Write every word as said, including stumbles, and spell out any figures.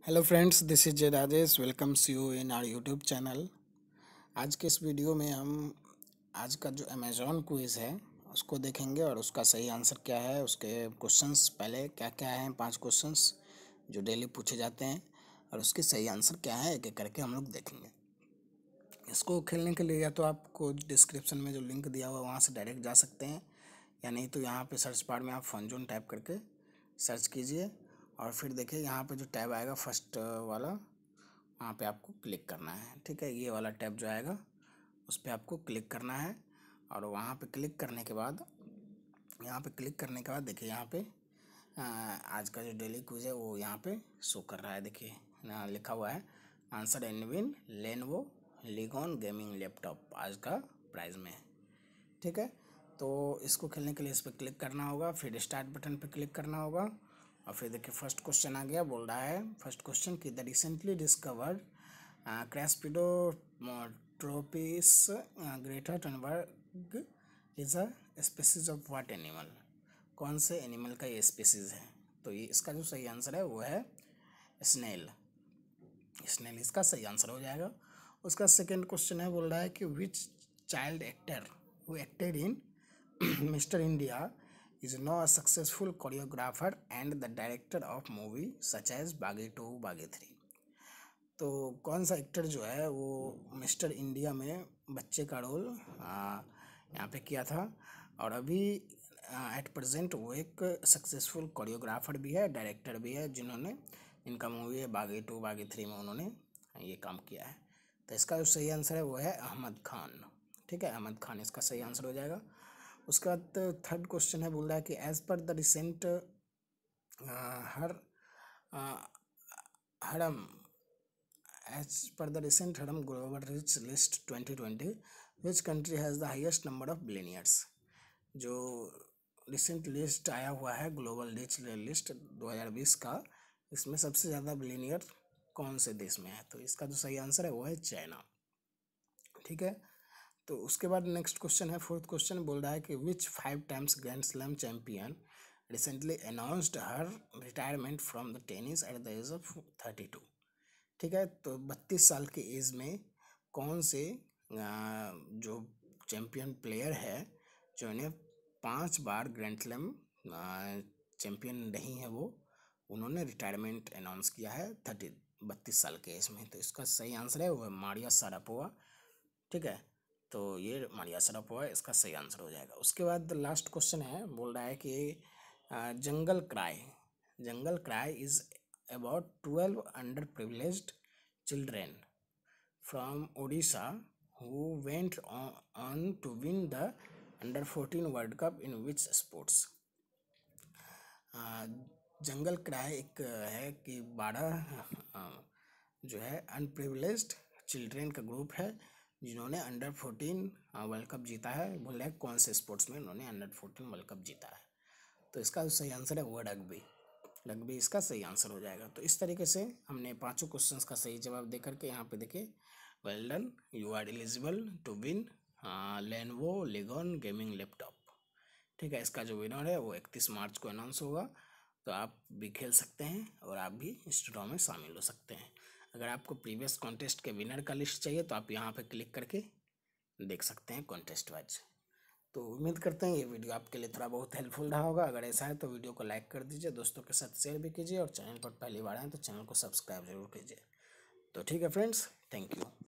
Hello friends, this is J Rajesh welcomes you in our YouTube channel. आज के इस video में हम आज का जो अमेज़ॉन क्विज़ है उसको देखेंगे और उसका सही आंसर क्या है, उसके क्वेश्चंस पहले क्या क्या हैं, पांच क्वेश्चंस जो डेली पूछे जाते हैं और उसके सही आंसर क्या है, एक एक करके हम लोग देखेंगे। इसको खेलने के लिए या तो आपको डिस्क्रिप्शन में जो लिंक दिया हुआ है वहाँ से डायरेक्ट जा सकते हैं, या नहीं तो यहाँ पे सर्च बार में आप फन जोन टाइप करके सर्च कीजिए और फिर देखिए यहाँ पे जो टैब आएगा फर्स्ट वाला, वहाँ पे आपको क्लिक करना है। ठीक है, ये वाला टैब जो आएगा उस पर आपको क्लिक करना है और वहाँ पे क्लिक करने के बाद यहाँ पे क्लिक करने के बाद देखिए यहाँ पे आ, आज का जो डेली क्विज है वो यहाँ पे शो कर रहा है। देखिए यहाँ लिखा हुआ है answer and win Lenovo Legion gaming laptop आज का प्राइज में। ठीक है, तो इसको खेलने के लिए इस पर क्लिक करना होगा, फिर स्टार्ट बटन पे क्लिक करना होगा और फिर देखिए फर्स्ट क्वेश्चन आ गया। बोल रहा है फर्स्ट क्वेश्चन कि the recently discovered Craspedotropis Greta Thunberg is a species of what animal. कौन से एनिमल का ये स्पीसीज है? तो ये इसका जो सही आंसर है वो है स्नेल। स्नेल इसका सही आंसर हो जाएगा। उसका सेकंड क्वेश्चन है, बोल रहा है कि which child actor who acted in Mister India is now a successful choreographer and the director of movie such as Baaghi two Baaghi three. तो कौन सा एक्टर जो है वो मिस्टर इंडिया में बच्चे का रोल यहाँ पे किया था और अभी एट प्रेजेंट वो एक सक्सेसफुल कोरियोग्राफर भी है, डायरेक्टर भी है, जिन्होंने इनका मूवी है बागी टू बागी थ्री में उन्होंने ये काम किया है। तो इसका जो सही आंसर है वो है अहमद खान। ठीक है, अहमद खान इसका सही आंसर हो जाएगा। उसके बाद थर्ड क्वेश्चन है, बोल रहा है कि as per the recent her Hurun as per the recent Hurun global rich list twenty twenty which country has the highest number of billionaires. जो रिसेंट लिस्ट आया हुआ है ग्लोबल रिच लिस्ट दो हज़ार बीस का, इसमें सबसे ज़्यादा बिलियनियर कौन से देश में है? तो इसका जो सही आंसर है वो है चाइना। ठीक है, तो उसके बाद नेक्स्ट क्वेश्चन है, फोर्थ क्वेश्चन बोल रहा है कि which five times grand slam champion recently announced her retirement from the tennis at the age of thirty two. ठीक है, तो बत्तीस साल के एज में कौन से जो चैंपियन प्लेयर है जो इन्हें पांच बार ग्रैंड स्लैम चैंपियन नहीं है, वो उन्होंने रिटायरमेंट अनाउंस किया है थर्टी बत्तीस साल के एज में। तो इसका सही आंसर है वो है मारिया शारापोवा। ठीक है, तो ये मारिया शारापोवा इसका सही आंसर हो जाएगा। उसके बाद लास्ट क्वेश्चन है, बोल रहा है कि Jungle Cry Jungle Cry is about twelve underprivileged children from Odisha who went on to win the under fourteen world cup in which sports. Jungle Cry एक है कि बारह जो है अनप्रिविलेज्ड चिल्ड्रेन का ग्रुप है जिन्होंने अंडर फोर्टीन वर्ल्ड कप जीता है। बोल रहे हैं कौन से स्पोर्ट्स में उन्होंने अंडर फोर्टीन वर्ल्ड कप जीता है? तो इसका सही आंसर है वो रग्बी। रग्बी इसका सही आंसर हो जाएगा। तो इस तरीके से हमने पांचों क्वेश्चंस का सही जवाब दे करके यहाँ पे देखिए well done, you are eligible to win Lenovo Legion gaming laptop. ठीक है, इसका जो विनर है वो इकतीस मार्च को अनाउंस होगा, तो आप भी खेल सकते हैं और आप भी इस ड्रॉ में शामिल हो सकते हैं। अगर आपको प्रीवियस कॉन्टेस्ट के विनर का लिस्ट चाहिए तो आप यहाँ पे क्लिक करके देख सकते हैं कॉन्टेस्ट वाइज। तो उम्मीद करते हैं ये वीडियो आपके लिए थोड़ा बहुत हेल्पफुल रहा होगा। अगर ऐसा है तो वीडियो को लाइक कर दीजिए, दोस्तों के साथ शेयर भी कीजिए और चैनल पर पहली बार आए तो चैनल को सब्सक्राइब जरूर कीजिए। तो ठीक है फ्रेंड्स, थैंक यू।